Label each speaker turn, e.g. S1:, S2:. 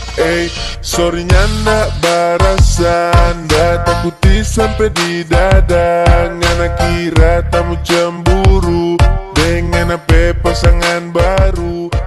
S1: Sorry nyanda barasanda, takuti sampai di dada. Ngana kira tamu cemburu dengan apa pasangan baru.